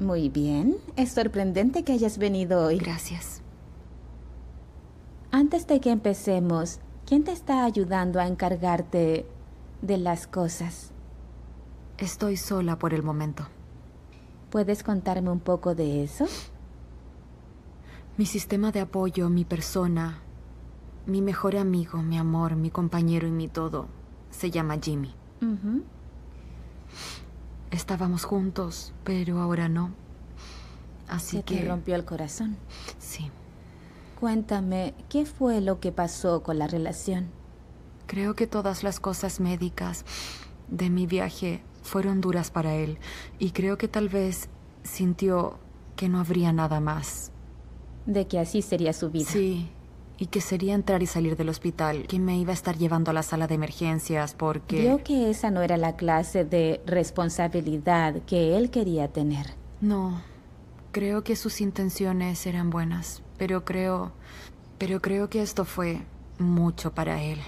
Muy bien. Es sorprendente que hayas venido hoy. Gracias. Antes de que empecemos, ¿quién te está ayudando a encargarte de las cosas? Estoy sola por el momento. ¿Puedes contarme un poco de eso? Mi sistema de apoyo, mi persona, mi mejor amigo, mi amor, mi compañero y mi todo, se llama Jimmy. Estábamos juntos, pero ahora no. Así que... ¿Se te rompió el corazón? Sí. Cuéntame, ¿qué fue lo que pasó con la relación? Creo que todas las cosas médicas de mi viaje fueron duras para él. Y creo que tal vez sintió que no habría nada más. De que así sería su vida. Sí, y que sería entrar y salir del hospital, que me iba a estar llevando a la sala de emergencias porque... Vio que esa no era la clase de responsabilidad que él quería tener. No, creo que sus intenciones eran buenas, pero creo que esto fue mucho para él.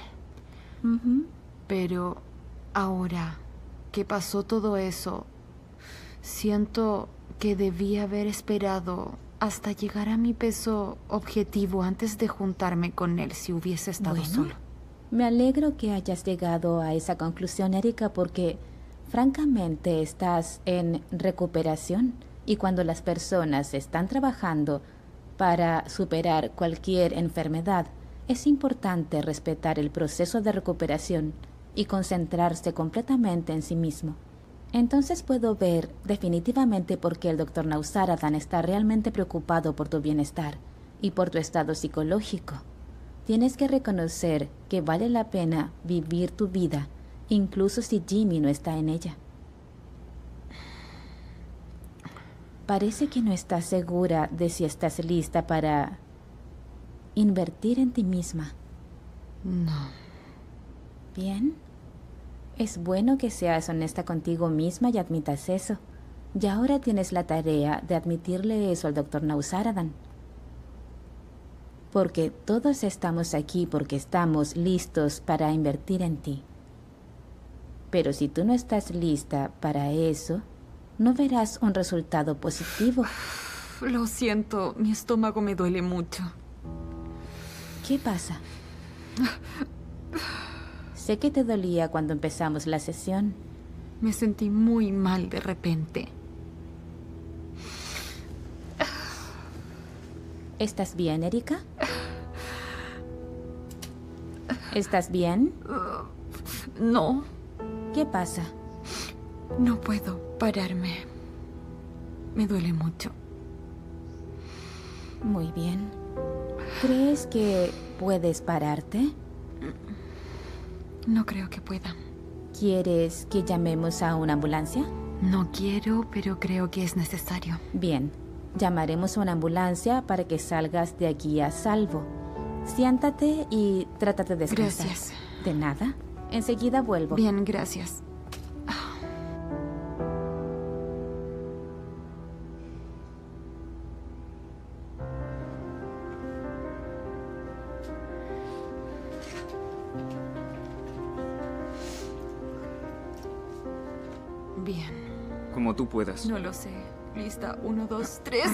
Pero ahora que pasó todo eso, siento que debí haber esperado hasta llegar a mi peso objetivo antes de juntarme con él si hubiese estado solo. Me alegro que hayas llegado a esa conclusión, Erika, porque francamente estás en recuperación y cuando las personas están trabajando para superar cualquier enfermedad, es importante respetar el proceso de recuperación y concentrarse completamente en sí mismo. Entonces puedo ver definitivamente por qué el Dr. Nausaradan está realmente preocupado por tu bienestar y por tu estado psicológico. Tienes que reconocer que vale la pena vivir tu vida, incluso si Jimmy no está en ella. Parece que no estás segura de si estás lista para invertir en ti misma. No. Bien. Es bueno que seas honesta contigo misma y admitas eso. Y ahora tienes la tarea de admitirle eso al Dr. Nausaradan. Porque todos estamos aquí porque estamos listos para invertir en ti. Pero si tú no estás lista para eso, no verás un resultado positivo. Lo siento, mi estómago me duele mucho. ¿Qué pasa? Sé que te dolía cuando empezamos la sesión. Me sentí muy mal de repente. ¿Estás bien, Erika? ¿Estás bien? No. ¿Qué pasa? No puedo pararme. Me duele mucho. Muy bien. ¿Crees que puedes pararte? No creo que pueda. ¿Quieres que llamemos a una ambulancia? No quiero, pero creo que es necesario. Bien, llamaremos a una ambulancia para que salgas de aquí a salvo. Siéntate y trátate de descansar. Gracias. ¿De nada? Enseguida vuelvo. Bien, gracias. Bien. Como tú puedas. No lo sé. Lista, 1, 2, 3.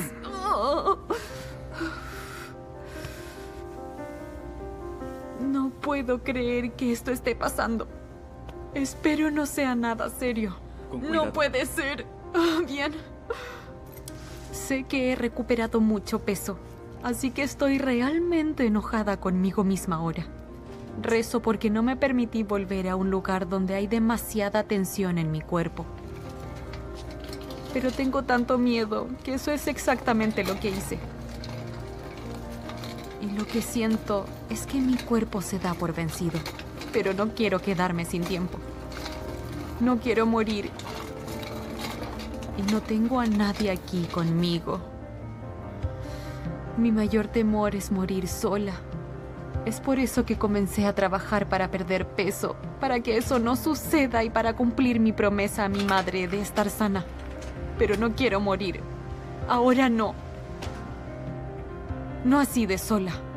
No puedo creer que esto esté pasando. Espero no sea nada serio. Con cuidado. No puede ser. Bien. Sé que he recuperado mucho peso, así que estoy realmente enojada conmigo misma ahora. Rezo porque no me permití volver a un lugar donde hay demasiada tensión en mi cuerpo. Pero tengo tanto miedo que eso es exactamente lo que hice. Y lo que siento es que mi cuerpo se da por vencido. Pero no quiero quedarme sin tiempo. No quiero morir. Y no tengo a nadie aquí conmigo. Mi mayor temor es morir sola. Es por eso que comencé a trabajar para perder peso, para que eso no suceda y para cumplir mi promesa a mi madre de estar sana. Pero no quiero morir. Ahora no. No así de sola.